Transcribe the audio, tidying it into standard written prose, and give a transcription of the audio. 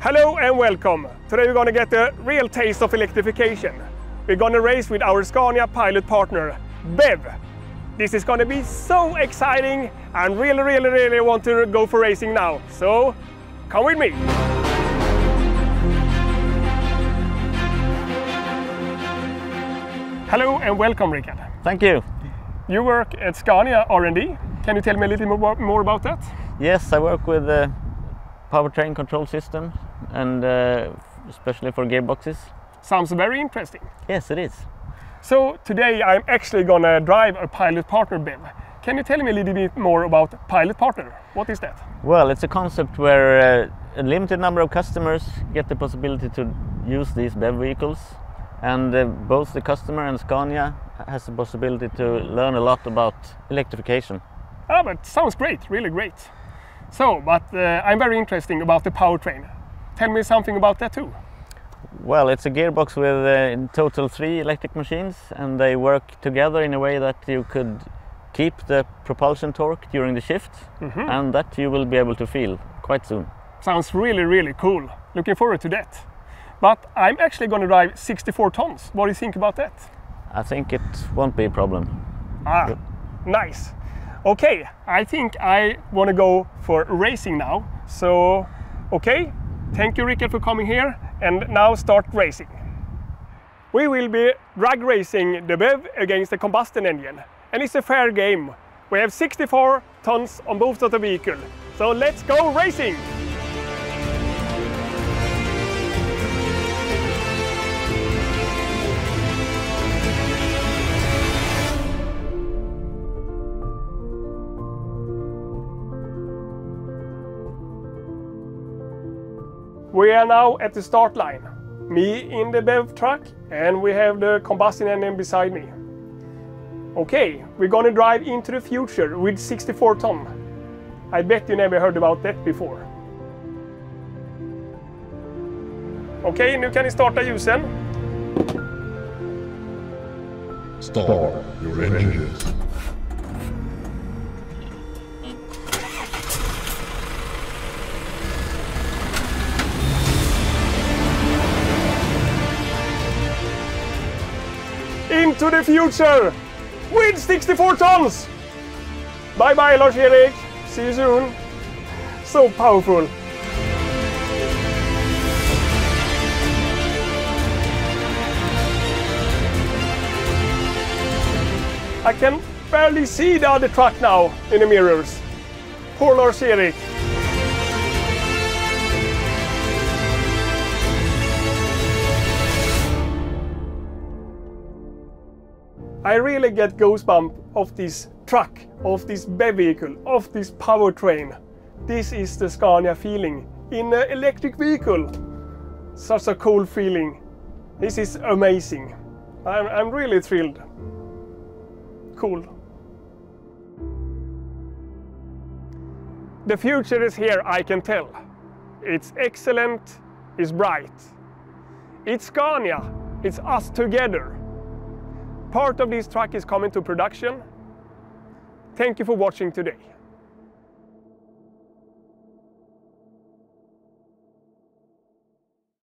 Hello and welcome. Today we're going to get a real taste of electrification. We're going to race with our Scania pilot partner, BEV. This is going to be so exciting and really want to go for racing now. So, come with me. Hello and welcome, Rickard. Thank you. You work at Scania R&D. Can you tell me a little more about that? Yes, I work with powertrain control system and especially for gearboxes. Sounds very interesting. Yes, it is. So today I'm actually gonna drive a pilot partner BEV. Can you tell me a little bit more about pilot partner? What is that? Well, it's a concept where a limited number of customers get the possibility to use these BEV vehicles, and both the customer and Scania has the possibility to learn a lot about electrification. Ah, but sounds great, really great. So, but I'm very interested about the powertrain. Tell me something about that too. Well, it's a gearbox with in total 3 electric machines, and they work together in a way that you could keep the propulsion torque during the shift, and that you will be able to feel quite soon. Sounds really cool. Looking forward to that. But I'm actually going to drive 64 tons. What do you think about that? I think it won't be a problem. Ah, Good. Nice. Okay, I think I want to go for racing now. So, okay, thank you, Rickard, for coming here, and now start racing. We will be drag racing the BEV against the combustion engine, and it's a fair game. We have 64 tons on both of the vehicle, so let's go racing! We are now at the start line. Me in the BEV truck, and we have the combustion engine beside me. Okay, we're gonna drive into the future with 64 ton. I bet you never heard about that before. Okej, nu kan ni starta ljusen. Start your engines. Into the future with 64 tons! Bye bye, Lars-Erik. See you soon. So powerful. I can barely see the other truck now in the mirrors. Poor Lars-Erik. I really get goosebumps of this truck, of this BEV vehicle, of this powertrain. This is the Scania feeling in an electric vehicle. Such a cool feeling. This is amazing. I'm really thrilled. Cool. The future is here, I can tell. It's excellent, it's bright. It's Scania, it's us together. Part of this truck is coming to production. Thank you for watching today.